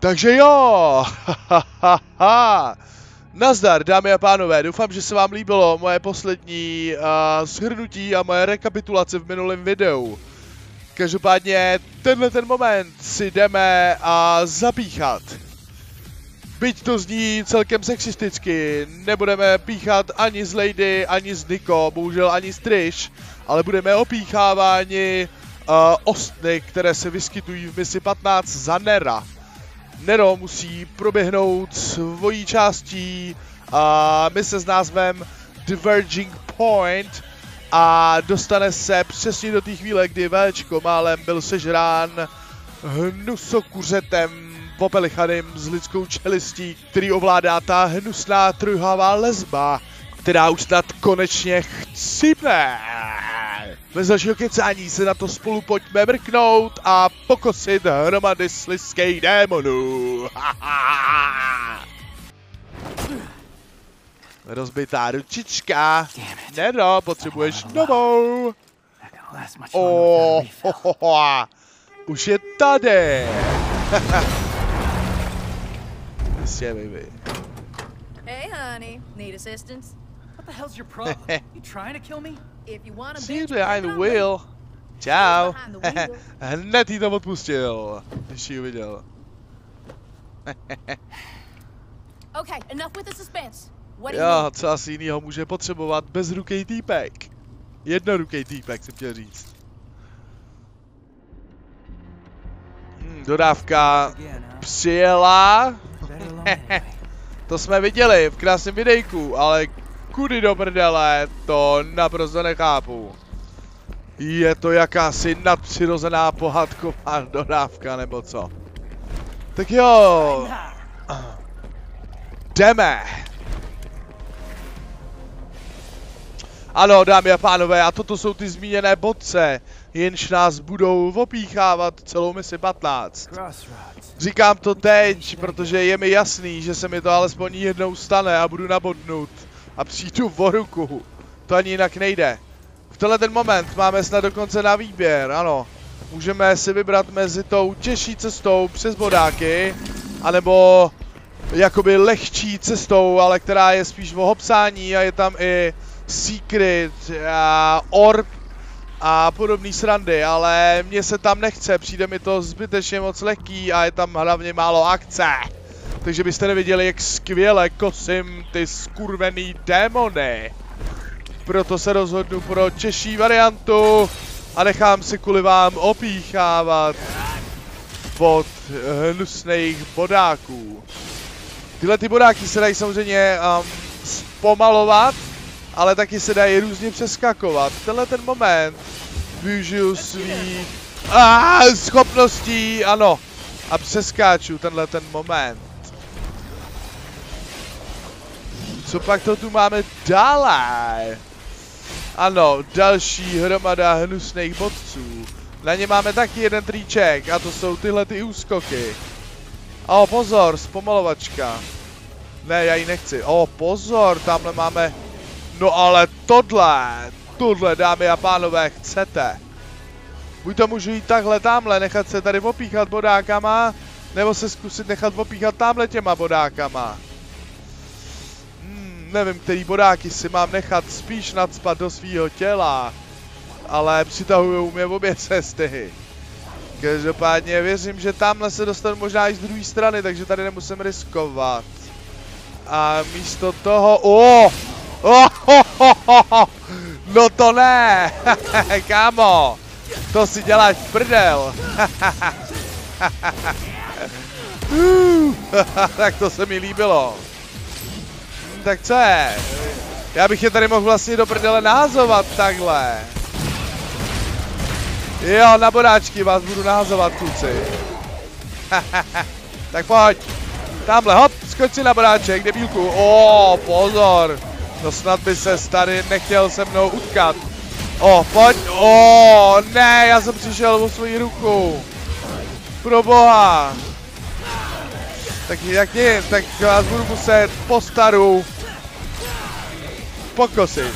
Takže jo, nazdar, dámy a pánové, doufám, že se vám líbilo moje poslední shrnutí a moje rekapitulace v minulém videu. Každopádně tenhle ten moment si jdeme zapíchat. Byť to zní celkem sexisticky, nebudeme píchat ani z Lady, ani z Nico, bohužel ani z Trish, ale budeme opícháváni ostny, které se vyskytují v misi 15 za Nera. Nero musí proběhnout svojí částí mise s názvem Diverging Point a dostane se přesně do té chvíle, kdy Včko málem byl sežrán hnusokuřetem popelichaným s lidskou čelistí, který ovládá ta hnusná trojhlavá lesba, která už snad konečně chcípne. Bez dalšího kecání se na to spolu pojďme mrknout a pokosit hromady slizkých démonů. Rozbitá ručička. Nero, potřebuješ novou. Už je tady. Jistě, baby. Hey, honey. Need assistance? What the hell's your problem? You trying to kill me? If you want to See behind the wheel. Čau. Hned jí to odpustil, když ji viděl. Okay, enough with the suspense. What do you Jo, need? co asi jinýho může potřebovat bezrukej týpek. Jednorukej týpek, jsem chtěl říct. Dodávka přijela. To jsme viděli v krásném videjku, ale kudy do prdele, to naprosto nechápu. Je to jakási nadpřirozená pohádková dodávka, nebo co? Tak jo. Jdeme. Ano, dámy a pánové, a toto jsou ty zmíněné bodce, jenž nás budou opíchávat celou misi 15. Říkám to teď, protože je mi jasný, že se mi to alespoň jednou stane a budu nabodnut a přijdu o ruku. To ani jinak nejde. V tenhle ten moment máme snad dokonce na výběr, ano. Můžeme si vybrat mezi tou těžší cestou přes bodáky, anebo jakoby lehčí cestou, ale která je spíš o hopsání a je tam i secret, orb a podobný srandy, ale mně se tam nechce, přijde mi to zbytečně moc lehký a je tam hlavně málo akce. Takže byste neviděli, jak skvěle kosím ty skurvený démony. Proto se rozhodnu pro těžší variantu a nechám si kvůli vám opíchávat od hnusných bodáků. Tyhle ty bodáky se dají samozřejmě zpomalovat, ale taky se dají různě přeskakovat. V tenhle ten moment využiju svých schopností, ano, a přeskáču tenhle ten moment. Co pak to tu máme dále? Ano, další hromada hnusných bodců. Na ně máme taky jeden triček a to jsou tyhle ty úskoky. O, pozor, zpomalovačka. Ne, já ji nechci. O, pozor, tamhle máme... No ale tohle, dámy a pánové, chcete. Buď to můžu jít takhle, tamhle, nechat se tady opíchat bodákama, nebo se zkusit nechat opíchat tamhle těma bodákama. Nevím, který bodáky si mám nechat spíš nacpat do svýho těla, ale přitahujou mě obě cesty. Každopádně věřím, že tamhle se dostanu možná i z druhé strany, takže tady nemusím riskovat. A místo toho... No to ne! Kámo! To si děláš prdel! Tak to se mi líbilo. Tak co je? Já bych je tady mohl vlastně do prdele nahazovat takhle. Jo, na bodáčky vás budu nahazovat, kluci. Tak pojď. Tamhle, hop, skoč si na bodáček, debílku. O, pozor. No snad by se tady nechtěl se mnou utkat. O, pojď. O, ne, já jsem přišel o svoji ruku. Pro boha. Tak jak nic, tak vás budu muset po staru pokosit.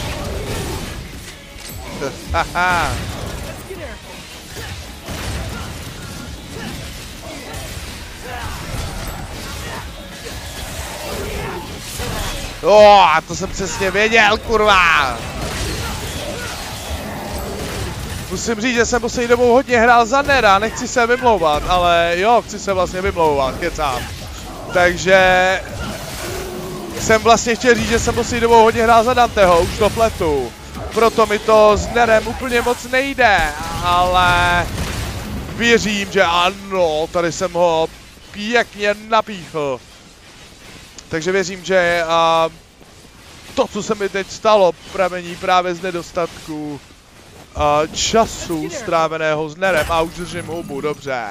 Haha. To jsem přesně věděl, kurva! Musím říct, že jsem poslední dobou hodně hrál za Nera, nechci se vymlouvat, ale jo, chci se vlastně vymlouvat, kecám. Takže... jsem vlastně chtěl říct, že jsem poslední dobou hodně hrál za Danteho, už to pletu. Proto mi to s Nerem úplně moc nejde, ale... věřím, že ano, tady jsem ho pěkně napíchl. Takže věřím, že to, co se mi teď stalo, pramení právě z nedostatku času stráveného s Nerem a už držím hubu, dobře.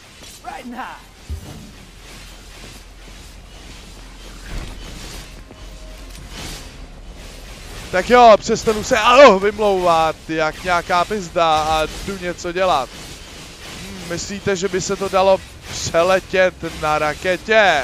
Tak jo, přestanu se vymlouvat jak nějaká pizda a jdu něco dělat. Myslíte, že by se to dalo přeletět na raketě?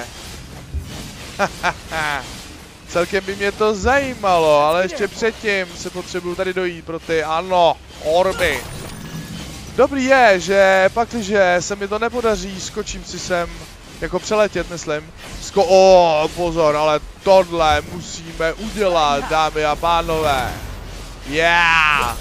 Celkem by mě to zajímalo, ale ještě předtím se potřebuju tady dojít pro ty, ano, orby. Dobrý je, že pakliže se mi to nepodaří, skočím si sem, jako přeletět, myslím. Pozor, ale tohle musíme udělat, dámy a pánové. Yeah!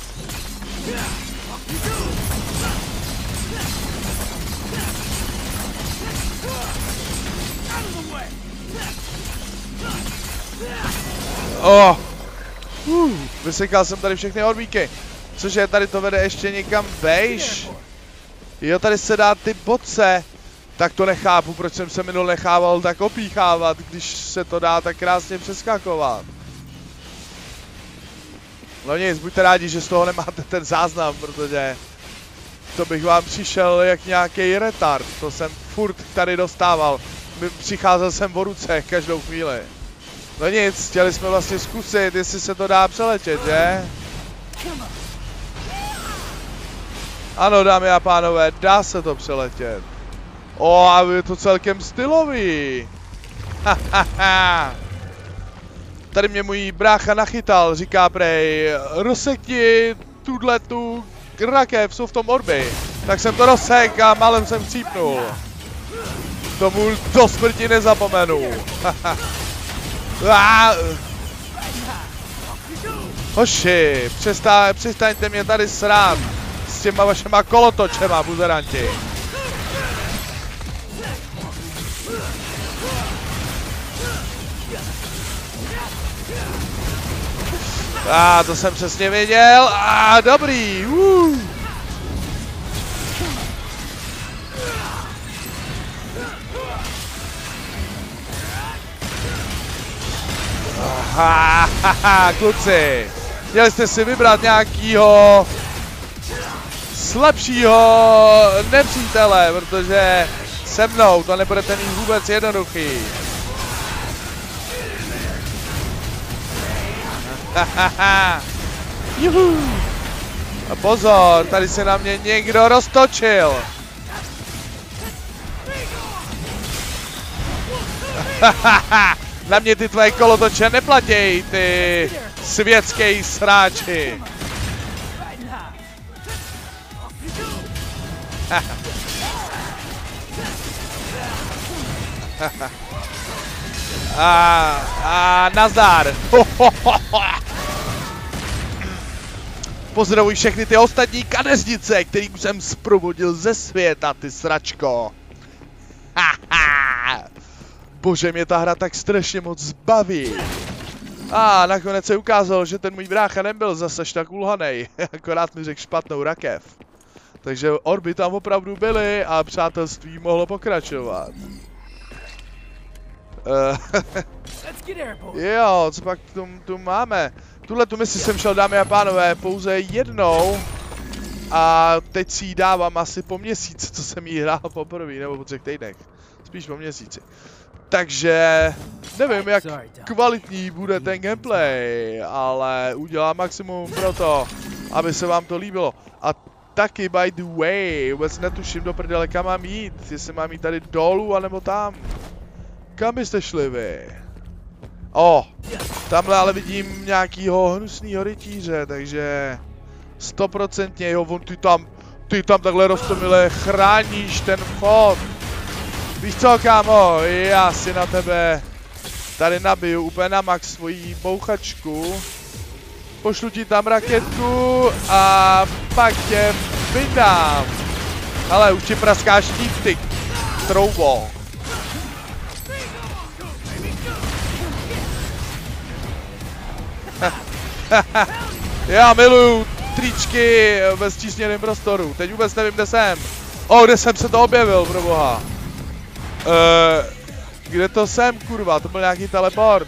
Vysekal jsem tady všechny orbíky. Cože, tady to vede ještě někam vejš? Jo, tady se dá ty boce. Tak to nechápu, proč jsem se minul nechával tak opíchávat, když se to dá tak krásně přeskakovat. No nic, buďte rádi, že z toho nemáte ten záznam, protože to bych vám přišel jak nějaký retard. To jsem furt tady dostával. Přicházel jsem o ruce každou chvíli. No nic, chtěli jsme vlastně zkusit, jestli se to dá přeletět, že? Ano, dámy a pánové, dá se to přeletět. A je to celkem stylový. Tady mě můj brácha nachytal, říká prej, rozsekni tu rakev, jsou v tom orby. Tak jsem to rozsek a málem jsem chcípnul. Tomu do smrti nezapomenu. Hoši, přestaňte mě tady srát s těma vašema kolotočema, buzeranti. To jsem přesně věděl. Dobrý. Kluci, měli jste si vybrat nějakýho slabšího nepřítele, protože se mnou to nebudete mít vůbec jednoduchý. Juhu. A pozor, tady se na mě někdo roztočil. Na mě ty tvoje kolotoče neplatěj, ty světský sráči. Nazdar. Pozdravuj všechny ty ostatní kadeřnice, který už jsem zprobudil ze světa, ty sračko. Bože, mě ta hra tak strašně moc baví. Nakonec se ukázalo, že ten můj brácha nebyl zase tak ulhanej. Akorát mi řekl špatnou rakev. Takže orby tam opravdu byly a přátelství mohlo pokračovat. Jo, co pak tu máme? Tuhle tu misi jsem šel, dámy a pánové, pouze jednou. A teď si ji dávám asi po měsíci, co jsem ji hrál poprvé, nebo po 3 týdnech. Spíš po měsíci. Takže nevím, jak kvalitní bude ten gameplay, ale udělám maximum pro to, aby se vám to líbilo. A taky, by the way, vůbec netuším do prdele, kam mám jít. Jestli mám jít tady dolů, anebo tam. Kam byste šli vy? Tamhle ale vidím nějakýho hnusnýho rytíře, takže 100% jo, ty tam takhle roztomile chráníš ten vchod. Víš co, kámo, já si na tebe Tady nabiju úplně na max svoji bouchačku. Pošlu ti tam raketku a pak tě vydám. Ale už ti praská štíp, ty troubo. Já miluju tričky ve stísněném prostoru. Teď vůbec nevím, kde jsem. Kde jsem se to objevil, proboha. Kde to jsem, kurva? To byl nějaký teleport.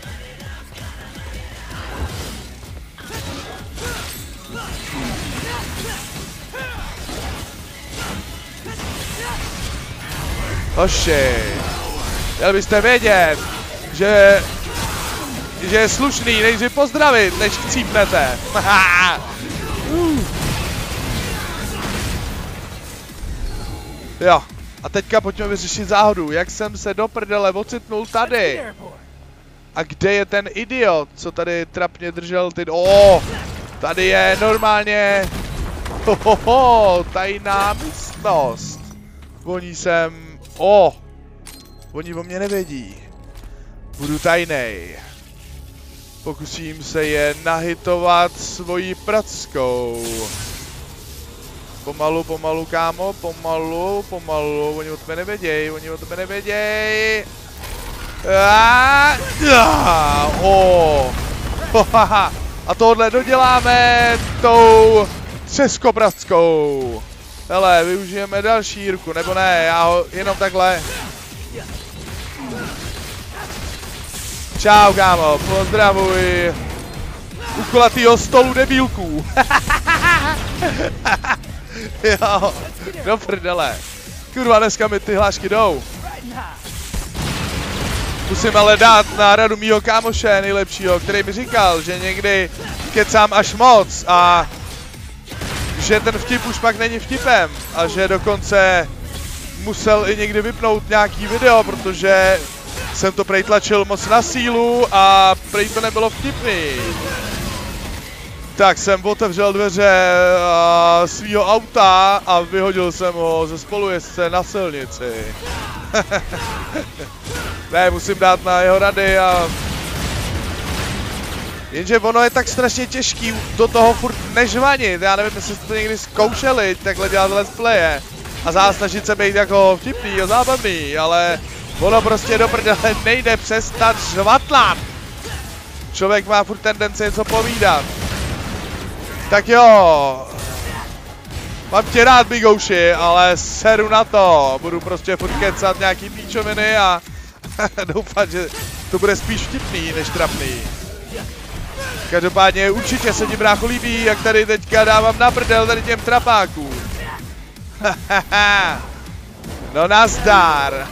Hoši, měl byste vědět, že je slušný nejdřív pozdravit, než chcípnete. Jo, a teďka pojďme vyřešit záhodu, jak jsem se do prdele ocitnul tady. A kde je ten idiot, co tady trapně držel ty... Tady je normálně... tajná místnost. Oni sem... Oni o mě nevědí. Budu tajnej. Pokusím se je nahitovat svojí prackou. Pomalu, kámo, pomalu. Oni o tebe nevěděj, A tohle doděláme tou třeskoprackou. Hele, využijeme další jírku, nebo ne, já ho jenom takhle. Čau, kámo, pozdravuj. U kulatýho stolu debílků. Jo, do prdele. Kurva, dneska mi ty hlášky jdou. Musím ale dát na radu mýho kámoše nejlepšího, který mi říkal, že někdy kecám až moc a že ten vtip už pak není vtipem a že dokonce musel i někdy vypnout nějaký video, protože jsem to prej tlačil moc na sílu a prej to nebylo vtipný. Tak jsem otevřel dveře svýho auta a vyhodil jsem ho ze spolujezdce na silnici. Ne, musím dát na jeho rady a... Jenže ono je tak strašně těžký do toho furt nežvanit. Já nevím, jestli jste to někdy zkoušeli, takhle dělat let's playe. A snažit se být jako vtipný a zábavný, ale... Ono prostě do prdele nejde přestat žvatlat. Člověk má furt tendenci něco povídat. Tak jo. Mám tě rád, Bigouši, ale seru na to. Budu prostě furt kecat nějaký píčoviny a doufám, že to bude spíš vtipný než trapný. Každopádně určitě se ti, brácho, líbí, jak tady teďka dávám na prdel tady těm trapákům. No nazdar.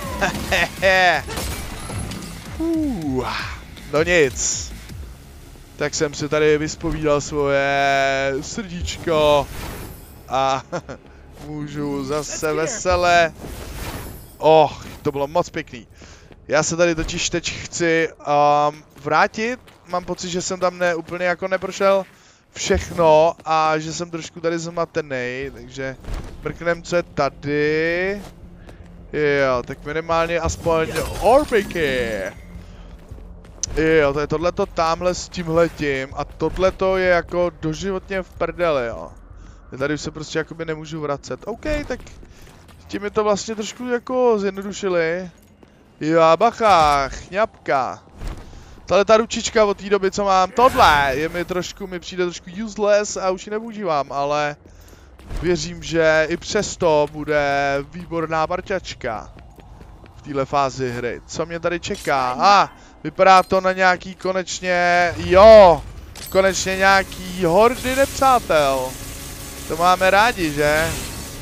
No nic. Tak jsem si tady vyspovídal svoje srdíčko a můžu zase vesele. To bylo moc pěkný. Já se tady totiž teď chci vrátit. Mám pocit, že jsem tam úplně jako neprošel všechno a že jsem trošku tady zmatený, takže mrknem, co je tady. Jo, tak minimálně aspoň orbiky. Jo, to je tohleto tamhle s tímhletím a tohleto je jako doživotně v prdeli, jo. Tady už se prostě jakoby nemůžu vracet. OK, tak tím je to vlastně trošku jako zjednodušili. Jo, bacha, chňapka. Tahle ta ručička od té doby, co mám tohle, mi přijde trošku useless a už ji nepoužívám, ale věřím, že i přesto bude výborná parťačka v téhle fázi hry. Co mě tady čeká? Vypadá to na nějaký konečně, konečně nějaký hordy nepřátel. To máme rádi, že?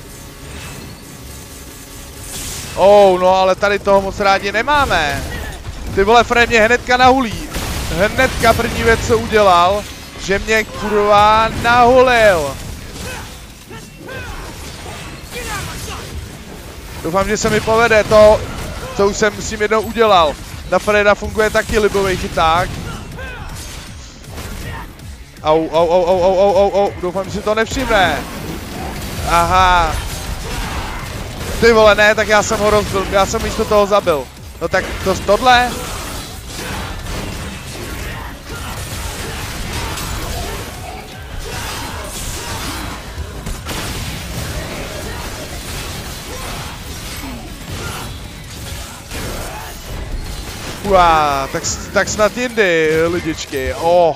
No ale tady toho moc rádi nemáme. Ty vole, Fred mě hnedka nahulí. Hnedka první věc, co udělal, že mě kurva nahulil. Doufám, že se mi povede to, co už jsem s tím jednou udělal. Na Freda funguje taky libový chyták. Doufám, že si to nevšimne. Aha. Ty vole, ne, tak já jsem ho rozbil, já jsem místo toho zabil. No tak tohle. Fua, tak snad jindy, lidičky. Oh.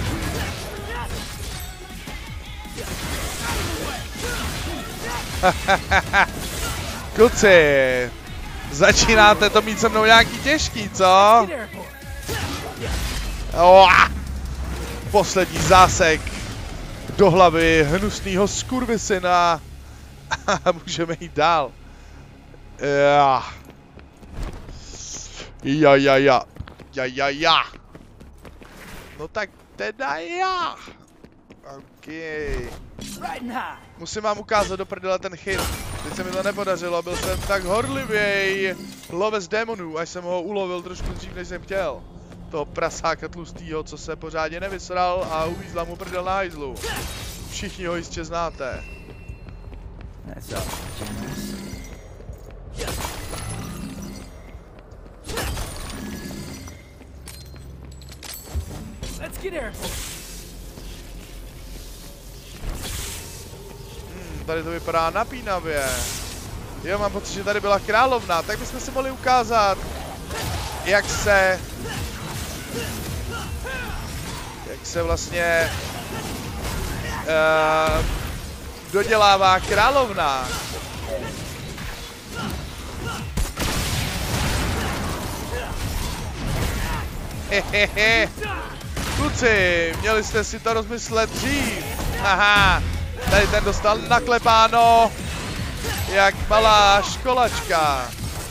Kluci, začínáte to mít se mnou nějaký těžký, co? Oh. Poslední zásek do hlavy hnusného skurvisyna. Můžeme jít dál. Ja. No tak teda já. Okay. Musím vám ukázat do prdele ten chyt. Teď se mi to nepodařilo, byl jsem tak horlivěj lovec démonů, až jsem ho ulovil trošku dřív, než jsem chtěl. Toho prasáka tlustýho, co se pořádně nevysral a uvízla mu prdel na hajzlu. Všichni ho jistě znáte. Tady to vypadá napínavě. Jo, mám pocit, že tady byla královna, tak bychom si mohli ukázat, jak se vlastně dodělává královna. Hehehe. Kluci, měli jste si to rozmyslet dřív. Haha, tady ten dostal naklepáno jak malá školačka.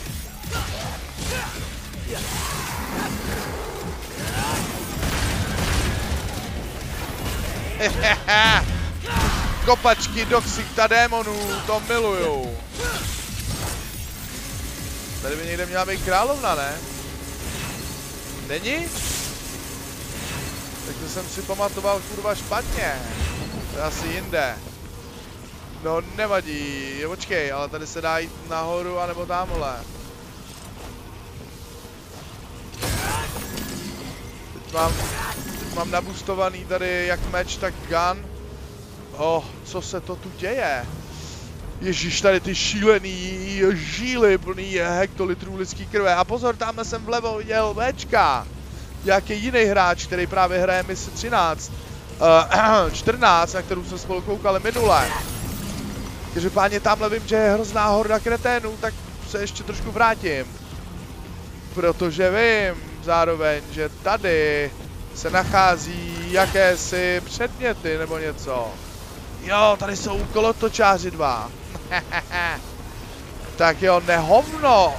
Kopačky do ksichta démonů, to miluju. Tady by někde měla být královna, ne? Není? Tak to jsem si pamatoval kurva špatně. To je asi jinde. No nevadí, počkej, ale tady se dá jít nahoru anebo tamhle. Teď mám nabustovaný tady jak meč, tak gun. Oh, co se to tu děje? Ježíš, tady ty šílený žíly plný hektolitrů lidský krve. A pozor, tamhle jsem vlevo viděl Včka. Nějaký jiný hráč, který právě hraje misi 14, na kterou jsme spolu koukali minule. Každopádně tamhle vím, že je hrozná horda kreténů, tak se ještě trošku vrátím. Protože vím zároveň, že tady se nachází jakési předměty nebo něco. Jo, tady jsou kolotočáři 2. Tak jo, nehovno.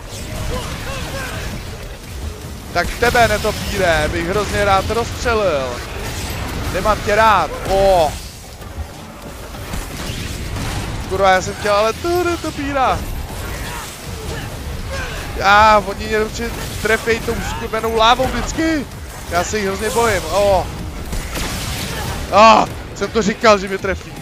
Tak tebe, netopíre, bych hrozně rád rozstřelil. Nemám tě rád. Oh. Kurva, já jsem chtěl ale tu netopíra. Oni mě určitě trefejí tou skurvenou lávou vždycky. Já se jich hrozně bojím. Jsem to říkal, že mě trefí.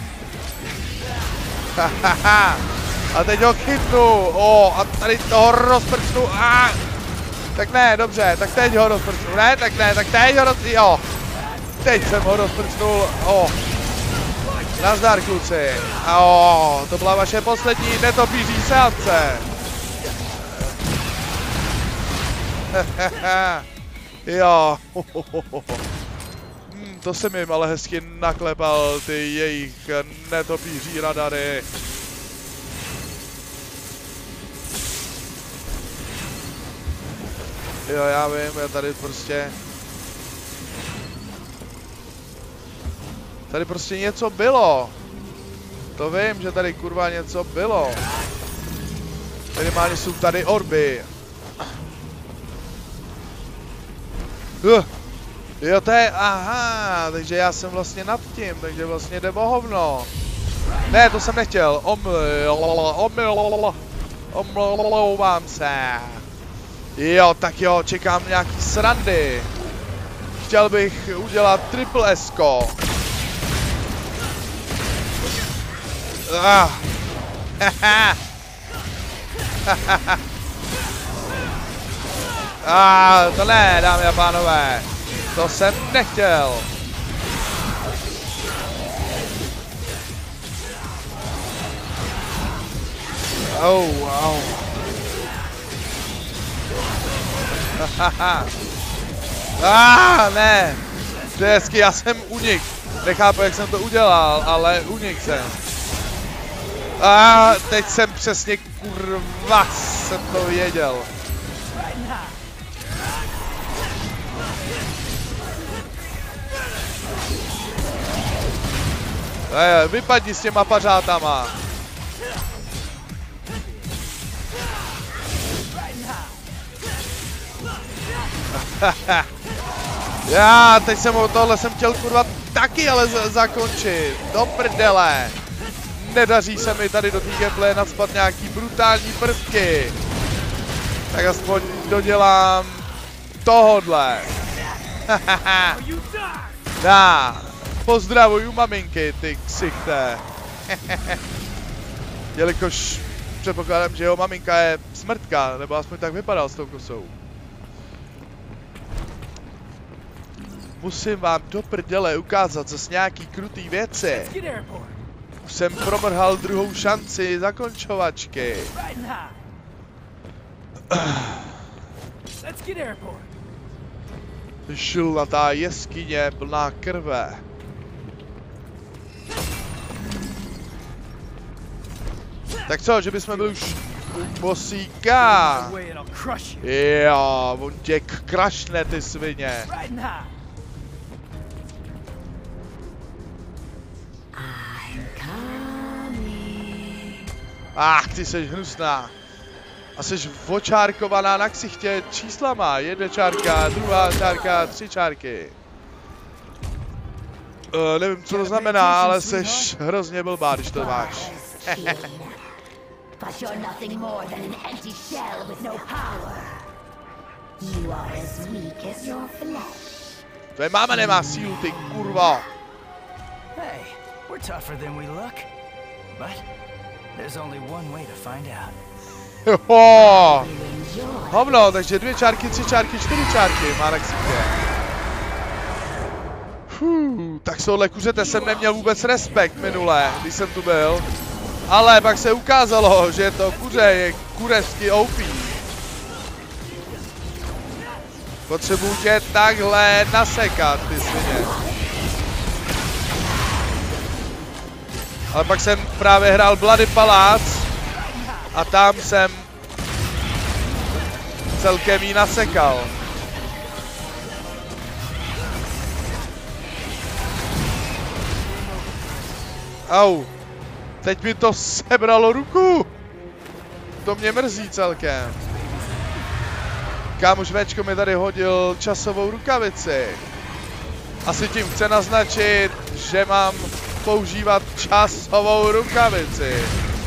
A teď ho chytnu. A tady toho rozprčnu. Tak ne, dobře, tak teď ho rozprčnu. Ne, tak teď ho rozprčnu. Jo. Teď jsem ho rozprčnul. Nazdar, kluci. To byla vaše poslední netopíří seance. Jo. To jsem jim ale hezky naklepal, ty jejich netopíří radary. Jo, já vím, já tady prostě něco bylo. To vím, že tady kurva něco bylo. Minimálně jsou tady orby. Jo, to je, aha, takže já jsem vlastně nad tím, takže vlastně jde o hovno. Ne, to jsem nechtěl, omlouvám se. Jo, tak jo, čekám nějaký srandy. Chtěl bych udělat triple S-ko. To ne, dámy a pánové. To jsem nechtěl. Ne. To je hezky, já jsem unik. Nechápu, jak jsem to udělal, ale unik jsem. Teď jsem přesně, kurva, jsem to věděl. Vypadni s těma pařátama. Já, teď jsem tohle jsem chtěl kurva taky ale zakončit. Do prdele. Nedaří se mi tady do té gameplaye nacpat nějaký brutální prvky. Tak aspoň dodělám tohodle. Dá. Pozdravuju maminky, ty ksichte. Jelikož předpokládám, že jeho maminka je smrtka, nebo aspoň tak vypadal s tou kosou. Musím vám do prdele ukázat zase nějaký krutý věci. Už jsem promrhal druhou šanci zakončovačky. Šilnatá jeskyně plná krve. Tak co, že bychom byli už u bosíka? Jo, on tě krašne, ty svině. Ty seš hnusná. A seš očárkovaná na ksichtě číslama. 1 čárka, 2 čárka, 3 čárky. Nevím, co to znamená, ale seš hrozně blbá, když to máš. But you're nothing more than an empty shell with no power. You are as weak as your flesh. Tvoje máma nemá sílu, ty kurva. Hey, we're tougher than we look. But there's only one way to find out. Jo. Hovno, takže 2 čárky, 3 čárky, 4 čárky má na ksichtě. Tak s touhle kuřete jsem neměl vůbec respekt minule, když jsem tu byl. Ale pak se ukázalo, že to kuře je kurevsky OP. Potřebuji tě takhle nasekat, ty svině. Ale pak jsem právě hrál Bloody Palace a tam jsem celkem jí nasekal. Au. Teď mi to sebralo ruku. To mě mrzí celkem. Kámoš Včko mi tady hodil časovou rukavici. Asi tím chce naznačit, že mám používat časovou rukavici.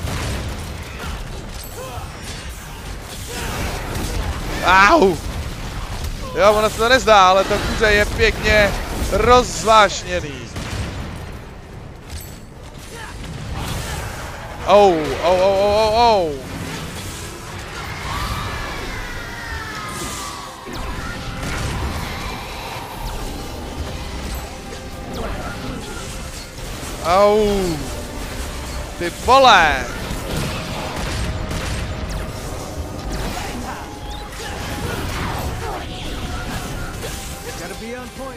Au. Jo, ono se to nezdá, ale to kuře je pěkně rozzvášněný. Oh. Au. Ty vole. Gotta be on point.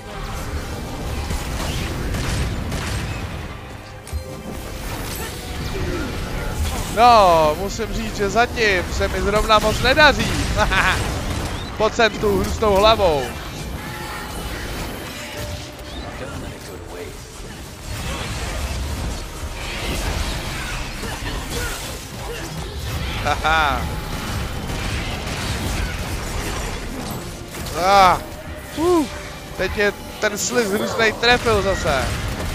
No, musím říct, že zatím se mi zrovna moc nedaří. Pojď sem tu hnusnou hlavou. Haha. Teď je ten sliz hnusnej trefil zase.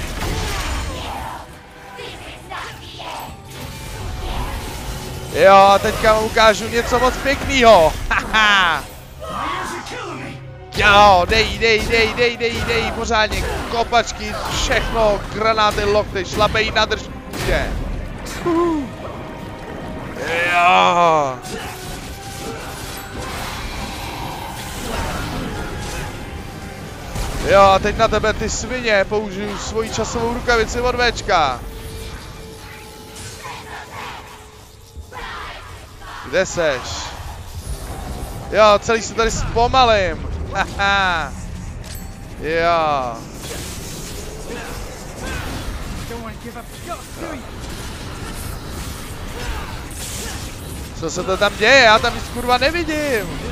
Jo, teďka vám ukážu něco moc pěknýho. Haha. Jo, dej, pořádně, kopačky, všechno, granáty, lokty, šlapej, nadrž mě. Jo. Jo, a teď na tebe ty svině použiju svoji časovou rukavici od Včka. Kde seš? Jo, celý se tady zpomalím. Haha. Jo. Co se to tam děje? Já tam nic kurva nevidím.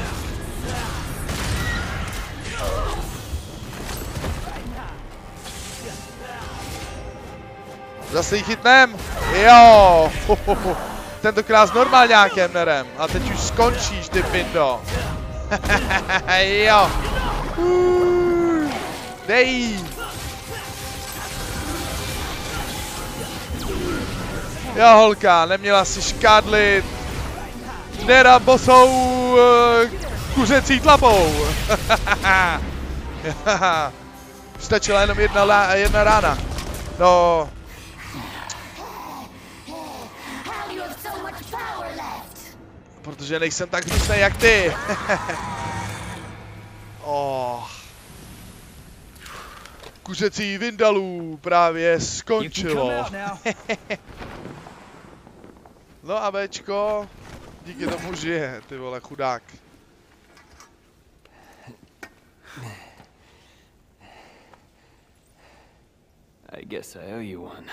Zase ji chytnem? Jo. Tentokrát s normálňákem nerem. A teď už skončíš, ty pindo. Jo. Dej jí. Jo, holka, neměla si škádlit Nera bosou kuřecí tlapou. Stačila jenom jedna rána. No. Protože nejsem tak hnusnej jak ty. Oh. Kuřecí Vindalů právě skončilo. No a Bčko, díky tomu žije, ty vole, chudák. I guess I owe you one.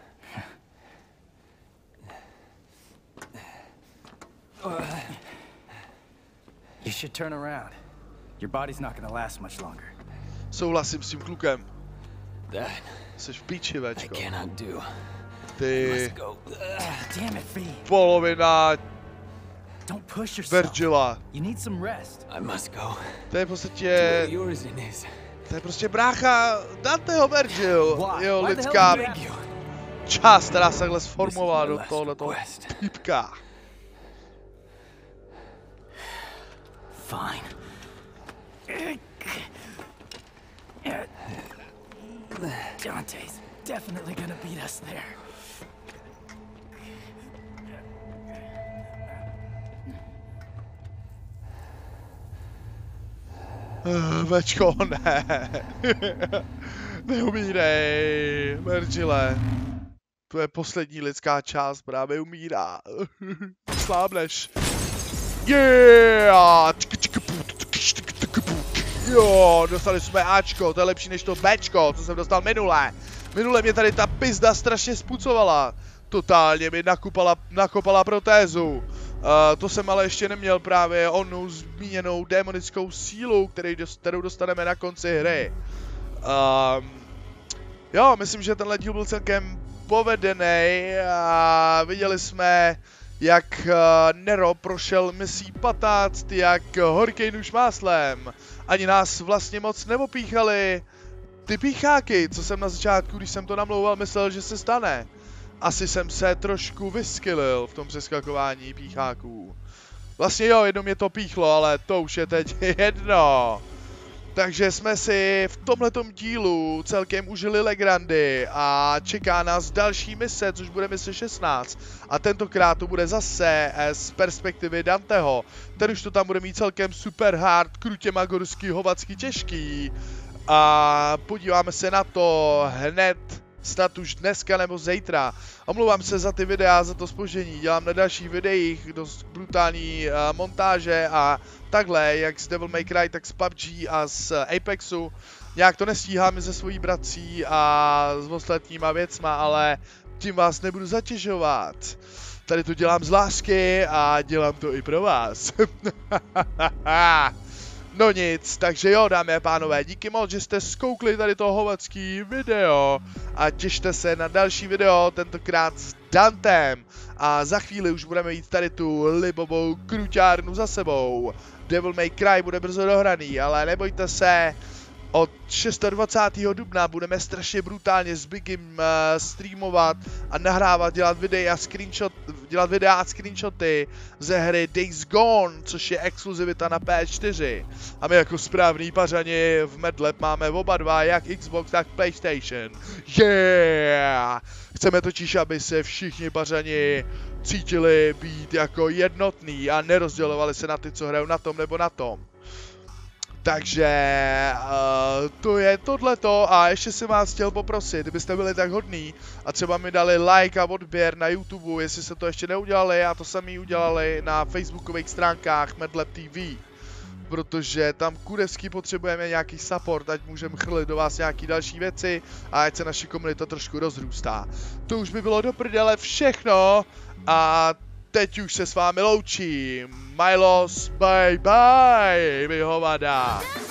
You should turn around. Your body's not gonna last much longer. Souhlasím s tím klukem. That Jsi v píči, I Včko. cannot do. Ty Damn it, V. polovina Don't push yourself. Virgila. You need some rest. I must go. To je v podstatě, Yours in his. to je prostě brácha Danteho Virgil. Why? Jo, Why the lidská hell did you? část, která se takhle sformovala do tohoto týpka. Fine. Dante's definitely gonna beat us there. Včko, ne. Neumírej, Virgile. To je poslední lidská část, právě umírá. Slábneš. Yeah! Jo, dostali jsme Ačko, to je lepší než to Bčko, co jsem dostal minule. Minule mě tady ta pizda strašně spucovala. Totálně mi nakopala protézu. To jsem ale ještě neměl právě onu zmíněnou démonickou sílu, kterou dostaneme na konci hry. Jo, myslím, že tenhle díl byl celkem povedený a viděli jsme, jak Nero prošel misí 15, jak horký nůž máslem. Ani nás vlastně moc nepopíchali ty pícháky, co jsem na začátku, když jsem to namlouval, myslel, že se stane. Asi jsem se trošku vyskylil v tom přeskakování pícháků. Vlastně jo, jedno mě to píchlo, ale to už je teď jedno. Takže jsme si v tomhletom dílu celkem užili legrandy a čeká nás další mise, což bude mise 16. A tentokrát to bude zase z perspektivy Danteho. Ten už to tam bude mít celkem super hard, krutě magorsky, hovacky těžký. A podíváme se na to hned, snad už dneska nebo zítra. Omlouvám se za ty videa, za to zpoždění, dělám na dalších videích dost brutální montáže a takhle, jak z Devil May Cry, tak z PUBG a z Apexu. Nějak to nestíháme se svojí bratří a s ostatníma věcma, ale tím vás nebudu zatěžovat. Tady to dělám z lásky a dělám to i pro vás. No nic, takže jo, dámy a pánové, díky moc, že jste zkoukli tady to hovacký video a těšte se na další video, tentokrát s Dantem. A za chvíli už budeme mít tady tu libovou kruťárnu za sebou. Devil May Cry bude brzo dohraný, ale nebojte se, od 26. dubna budeme strašně brutálně s Bigim streamovat a nahrávat, dělat videa a screenshoty ze hry Days Gone, což je exkluzivita na PS4. A my jako správný pařani v Medlab máme oba dva, jak Xbox, tak PlayStation. Yeah! Chceme totiž, aby se všichni pařani cítili být jako jednotný a nerozdělovali se na ty, co hrajou na tom nebo na tom. Takže to je tohleto a ještě jsem vás chtěl poprosit, kdybyste byli tak hodní a třeba mi dali like a odběr na YouTube, jestli jste to ještě neudělali a to sami udělali na facebookových stránkách Medlab TV. protože tam kurevsky potřebujeme nějaký support, ať můžeme chrlit do vás nějaký další věci a ať se naše komunita trošku rozrůstá. To už by bylo do prdele všechno a teď už se s vámi loučím. Milos, bye bye, vy hovada.